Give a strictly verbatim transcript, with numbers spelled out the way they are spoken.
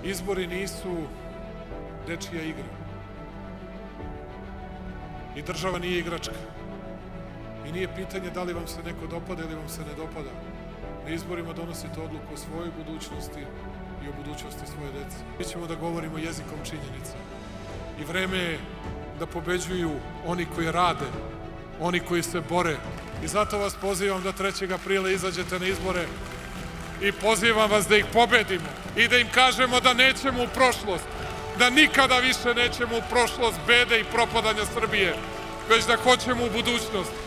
Izbori nisu dečija igra. I država nije igračka. I nije pitanje da li vam se neko dopada ili vam se ne dopada. Na izborima donosite odluku o svojoj budućnosti i o budućnosti svoje dece. Mi ćemo da govorimo jezikom činjenica. I vreme je da pobeđuju oni koji rade, oni koji se bore. I zato vas pozivam da trećeg aprila izađete na izbore i pozivam vas da ih pobedimo i da im kažemo da nećemo u prošlost, da nikada više nećemo u prošlost bede i propadanja Srbije, već da hoćemo u budućnost.